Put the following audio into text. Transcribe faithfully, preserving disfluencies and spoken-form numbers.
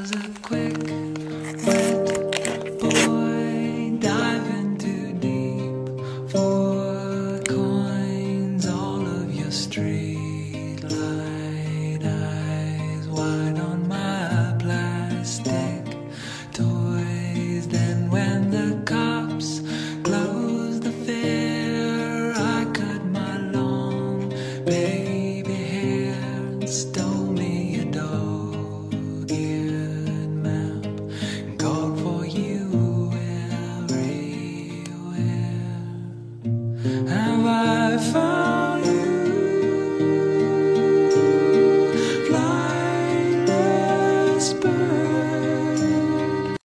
was a quick, wet boy diving too deep for coins. All of your street light eyes wide on my plastic toys. Then when the cops closed the fair, I cut my long baby hair and stole me a dog-eared map and called for you everywhere. Have I found